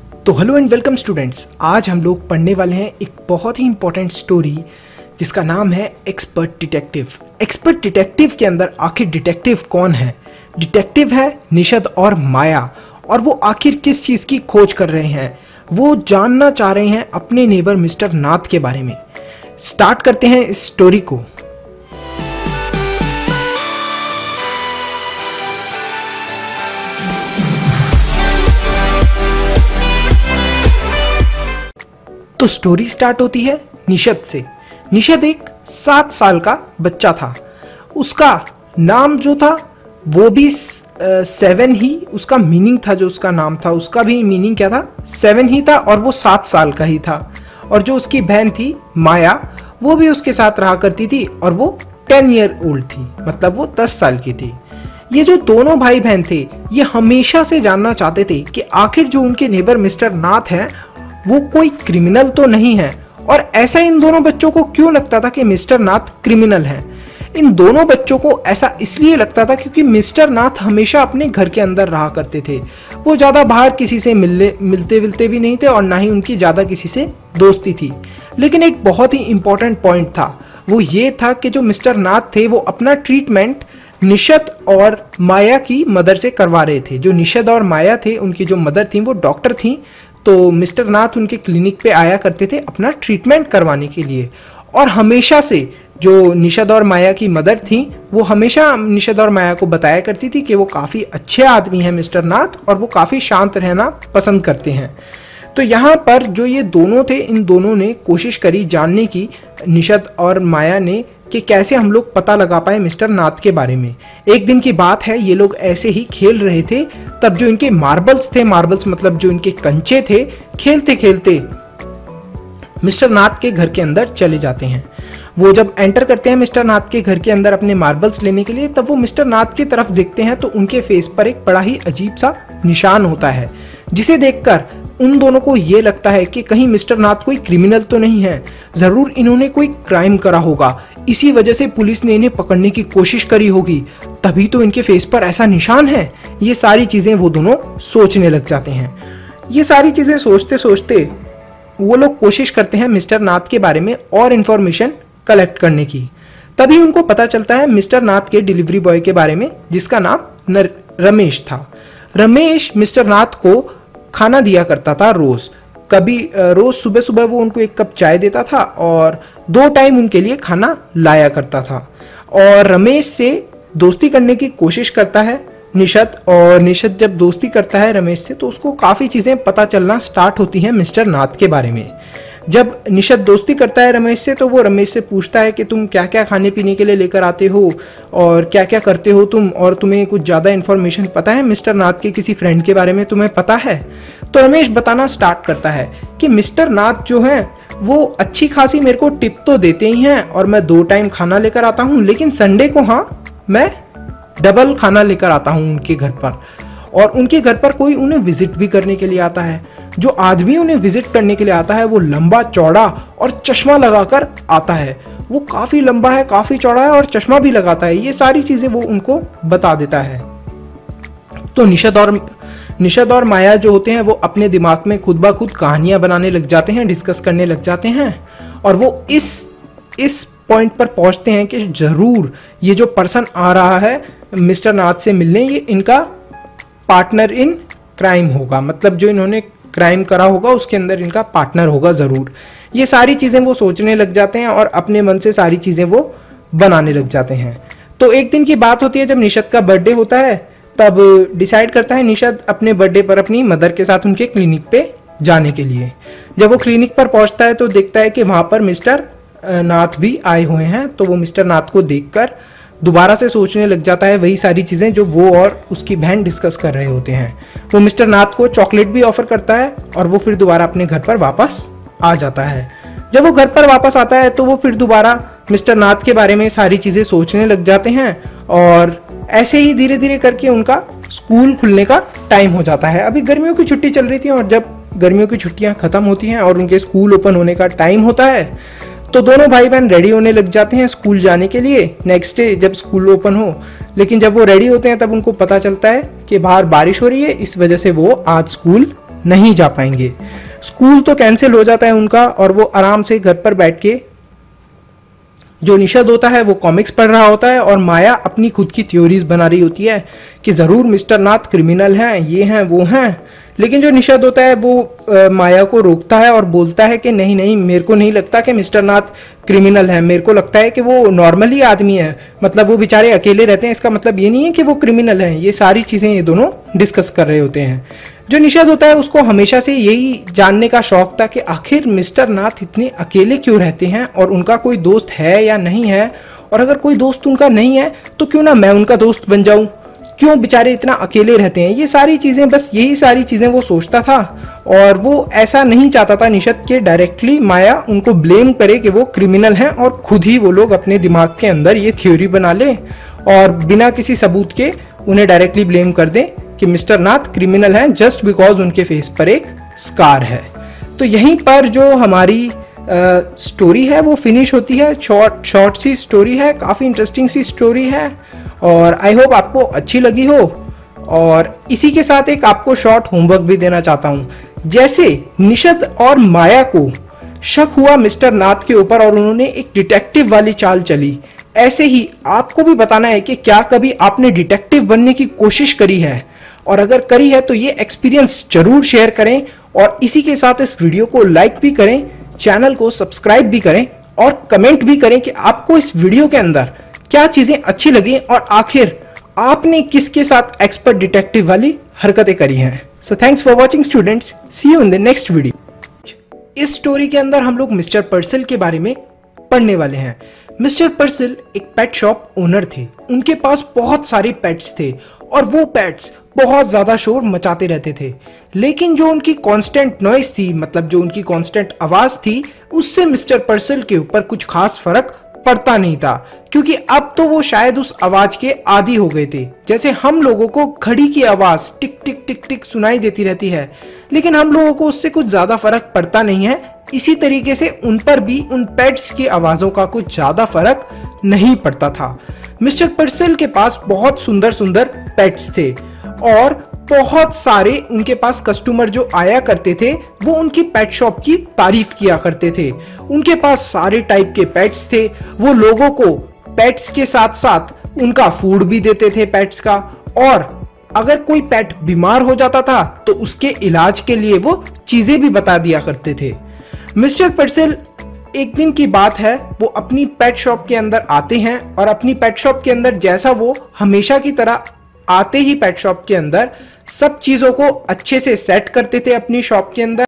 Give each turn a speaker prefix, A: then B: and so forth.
A: तो hello and welcome students, आज हम लोग पढ़ने वाले हैं एक बहुत ही इंपॉर्टेंट स्टोरी जिसका नाम है एक्सपर्ट डिटेक्टिव। एक्सपर्ट डिटेक्टिव के अंदर आखिर डिटेक्टिव कौन है? डिटेक्टिव है निषद और माया, और वो आखिर किस चीज़ की खोज कर रहे हैं? वो जानना चाह रहे हैं अपने नेबर मिस्टर नाथ के बारे में। स्टार्ट करते हैं इस स्टोरी को। तो स्टोरी स्टार्ट होती है निषद से। निषद एक 7 साल का बच्चा था। उसका नाम जो था वो भी 7 ही उसका मीनिंग था। जो उसका नाम था उसका भी मीनिंग क्या था? 7 ही था, और वो 7 साल का ही था। और जो उसकी बहन थी माया, वो भी उसके साथ रहा करती थी, और वो 10 ईयर ओल्ड थी, मतलब वो 10 साल की थी। ये जो दोनों भाई बहन थे, ये हमेशा से जानना चाहते थे कि आखिर जो उनके नेबर मिस्टर नाथ हैं वो कोई क्रिमिनल तो नहीं है। और ऐसा इन दोनों बच्चों को क्यों लगता था कि मिस्टर नाथ क्रिमिनल हैं? इन दोनों बच्चों को ऐसा इसलिए लगता था क्योंकि मिस्टर नाथ हमेशा अपने घर के अंदर रहा करते थे। वो ज़्यादा बाहर किसी से मिलते भी नहीं थे, और ना ही उनकी ज़्यादा किसी से दोस्ती थी। लेकिन एक बहुत ही इंपॉर्टेंट पॉइंट था, वो ये था कि जो मिस्टर नाथ थे वो अपना ट्रीटमेंट निषद और माया की मदर से करवा रहे थे। जो निषद और माया थे, उनकी जो मदर थी वो डॉक्टर थी, तो मिस्टर नाथ उनके क्लिनिक पे आया करते थे अपना ट्रीटमेंट करवाने के लिए। और हमेशा से जो निषद और माया की मदर थी, वो हमेशा निषद और माया को बताया करती थी कि वो काफ़ी अच्छे आदमी हैं मिस्टर नाथ, और वो काफ़ी शांत रहना पसंद करते हैं। तो यहाँ पर जो ये दोनों थे, इन दोनों ने कोशिश करी जानने की, निषद और माया ने, कि कैसे हम लोग पता लगा पाए मिस्टर नाथ के बारे में। एक दिन की बात है, ये लोग ऐसे ही खेल रहे थे, तब जो इनके मार्बल्स थे, मार्बल्स मतलब जो इनके कंचे थे, खेलते खेलते मिस्टर नाथ के घर के अंदर चले जाते हैं। वो जब एंटर करते हैं मिस्टर नाथ के घर के अंदर अपने मार्बल्स लेने के लिए, तब वो मिस्टर नाथ की तरफ देखते हैं तो उनके फेस पर एक बड़ा ही अजीब सा निशान होता है, जिसे देखकर उन दोनों को ये लगता है कि कहीं मिस्टर नाथ कोई क्रिमिनल तो नहीं है, ज़रूर इन्होंने कोई क्राइम करा होगा, इसी वजह से पुलिस ने इन्हें पकड़ने की कोशिश करी होगी, तभी तो इनके फेस पर ऐसा निशान है। ये सारी चीज़ें वो दोनों सोचने लग जाते हैं। ये सारी चीज़ें सोचते सोचते वो लोग कोशिश करते हैं मिस्टर नाथ के बारे में और इन्फॉर्मेशन कलेक्ट करने की। तभी उनको पता चलता है मिस्टर नाथ के डिलीवरी बॉय के बारे में, जिसका नाम रमेश था। रमेश मिस्टर नाथ को खाना दिया करता था रोज़। रोज़ सुबह सुबह वो उनको 1 कप चाय देता था, और 2 टाइम उनके लिए खाना लाया करता था। और रमेश से दोस्ती करने की कोशिश करता है निषद, और निषद जब दोस्ती करता है रमेश से, तो उसको काफ़ी चीज़ें पता चलना स्टार्ट होती हैं मिस्टर नाथ के बारे में। जब निषद दोस्ती करता है रमेश से, तो वो रमेश से पूछता है कि तुम क्या क्या खाने पीने के लिए लेकर आते हो, और क्या क्या करते हो तुम, और तुम्हें कुछ ज़्यादा इन्फॉर्मेशन पता है मिस्टर नाथ के किसी फ्रेंड के बारे में, तुम्हें पता है? तो रमेश बताना स्टार्ट करता है कि मिस्टर नाथ जो हैं वो अच्छी खासी मेरे को टिप तो देते ही हैं, और मैं 2 टाइम खाना लेकर आता हूँ, लेकिन संडे को हाँ मैं डबल खाना लेकर आता हूँ उनके घर पर। और उनके घर पर कोई उन्हें विजिट भी करने के लिए आता है। जो आदमी उन्हें विजिट करने के लिए आता है वो लंबा चौड़ा और चश्मा लगाकर आता है। वो काफ़ी लंबा है, काफ़ी चौड़ा है, और चश्मा भी लगाता है। ये सारी चीज़ें वो उनको बता देता है। तो निषद और माया जो होते हैं वो अपने दिमाग में खुद ब खुद कहानियाँ बनाने लग जाते हैं, डिस्कस करने लग जाते हैं, और वो इस पॉइंट पर पहुँचते हैं कि ज़रूर ये जो पर्सन आ रहा है मिस्टर नाथ से मिलने, ये इनका पार्टनर इन क्राइम होगा, मतलब जो इन्होंने क्राइम करा होगा उसके अंदर इनका पार्टनर होगा ज़रूर। ये सारी चीज़ें वो सोचने लग जाते हैं, और अपने मन से सारी चीज़ें वो बनाने लग जाते हैं। तो एक दिन की बात होती है जब निषद का बर्थडे होता है, तब डिसाइड करता है निषद अपने बर्थडे पर अपनी मदर के साथ उनके क्लिनिक पे जाने के लिए। जब वो क्लिनिक पर पहुंचता है तो देखता है कि वहाँ पर मिस्टर नाथ भी आए हुए हैं। तो वो मिस्टर नाथ को देखकर दोबारा से सोचने लग जाता है वही सारी चीज़ें जो वो और उसकी बहन डिस्कस कर रहे होते हैं। वो मिस्टर नाथ को चॉकलेट भी ऑफर करता है, और वो फिर दोबारा अपने घर पर वापस आ जाता है। जब वो घर पर वापस आता है तो वो फिर दोबारा मिस्टर नाथ के बारे में सारी चीज़ें सोचने लग जाते हैं, और ऐसे ही धीरे धीरे करके उनका स्कूल खुलने का टाइम हो जाता है। अभी गर्मियों की छुट्टी चल रही थी, और जब गर्मियों की छुट्टियां ख़त्म होती हैं और उनके स्कूल ओपन होने का टाइम होता है, तो दोनों भाई बहन रेडी होने लग जाते हैं स्कूल जाने के लिए नेक्स्ट डे जब स्कूल ओपन हो। लेकिन जब वो रेडी होते हैं तब उनको पता चलता है कि बाहर बारिश हो रही है, इस वजह से वो आज स्कूल नहीं जा पाएंगे। स्कूल तो कैंसिल हो जाता है उनका और वो आराम से घर पर बैठ के, जो निषद होता है वो कॉमिक्स पढ़ रहा होता है और माया अपनी खुद की थ्योरीज बना रही होती है कि ज़रूर मिस्टर नाथ क्रिमिनल हैं, ये हैं वो हैं। लेकिन जो निषद होता है वो माया को रोकता है और बोलता है कि नहीं नहीं, मेरे को नहीं लगता कि मिस्टर नाथ क्रिमिनल है, मेरे को लगता है कि वो नॉर्मली आदमी है, मतलब वो बेचारे अकेले रहते हैं, इसका मतलब ये नहीं है कि वो क्रिमिनल हैं। ये सारी चीज़ें ये दोनों डिस्कस कर रहे होते हैं। जो निषद होता है उसको हमेशा से यही जानने का शौक था कि आखिर मिस्टर नाथ इतने अकेले क्यों रहते हैं और उनका कोई दोस्त है या नहीं है, और अगर कोई दोस्त उनका नहीं है तो क्यों ना मैं उनका दोस्त बन जाऊं, क्यों बेचारे इतना अकेले रहते हैं। ये सारी चीज़ें, बस यही सारी चीज़ें वो सोचता था और वो ऐसा नहीं चाहता था निषद के डायरेक्टली माया उनको ब्लेम करे कि वो क्रिमिनल हैं और खुद ही वो लोग अपने दिमाग के अंदर ये थ्योरी बना लें और बिना किसी सबूत के उन्हें डायरेक्टली ब्लेम कर दें कि मिस्टर नाथ क्रिमिनल हैं जस्ट बिकॉज उनके फेस पर एक स्कार है। तो यहीं पर जो हमारी स्टोरी है वो फिनिश होती है। शॉर्ट सी स्टोरी है, काफ़ी इंटरेस्टिंग सी स्टोरी है और आई होप आपको अच्छी लगी हो। और इसी के साथ एक आपको शॉर्ट होमवर्क भी देना चाहता हूँ। जैसे निषद और माया को शक हुआ मिस्टर नाथ के ऊपर और उन्होंने एक डिटेक्टिव वाली चाल चली, ऐसे ही आपको भी बताना है कि क्या कभी आपने डिटेक्टिव बनने की कोशिश करी है, और अगर करी है तो ये एक्सपीरियंस जरूर शेयर करें और इसी के साथ इस वीडियो को लाइक भी करें, चैनल को सब्सक्राइब भी करें और कमेंट भी करें कि आपको इस वीडियो के अंदर क्या चीजें अच्छी लगी और आखिर आपने किसके साथ एक्सपर्ट डिटेक्टिव वाली हरकतें करी हैं। So thanks for watching students, see you in the next video. इस स्टोरी के अंदर हम लोग मिस्टर पर्सिल के बारे में पढ़ने वाले हैं। मिस्टर पर्सिल एक पेट शॉप ओनर थे। उनके पास बहुत सारे पेट्स थे और वो पेट्स बहुत ज्यादा शोर मचाते रहते थे, लेकिन जो उनकी कांस्टेंट नॉइस थी, मतलब जो उनकी कांस्टेंट आवाज थी, उससे मिस्टर पर्सिल के ऊपर कुछ खास फर्क पड़ता नहीं था, क्योंकि अब तो वो शायद उस आवाज के आदी हो गए थे। जैसे हम लोगों को घड़ी की आवाज टिक टिक टिक टिक सुनाई देती रहती है, लेकिन हम लोगों को उससे कुछ ज्यादा फर्क पड़ता नहीं है, इसी तरीके से उन पर भी उन पेट्स की आवाजों का कुछ ज्यादा फर्क नहीं पड़ता था। मिस्टर पर्सिल के पास बहुत सुंदर सुंदर पेट्स थे और बहुत सारे उनके पास कस्टमर जो आया करते थे वो उनकी पेट शॉप की तारीफ किया करते थे। उनके पास सारे टाइप के पेट्स थे। वो लोगों को पेट्स के साथ साथ उनका फूड भी देते थे पेट्स का, और अगर कोई पेट बीमार हो जाता था तो उसके इलाज के लिए वो चीजें भी बता दिया करते थे। मिस्टर पर्सिल, एक दिन की बात है, वो अपनी पेट शॉप के अंदर आते हैं और अपनी पेट शॉप के अंदर जैसा वो हमेशा की तरह आते ही पेट शॉप के अंदर सब चीजों को अच्छे से सेट करते थे अपनी शॉप के अंदर।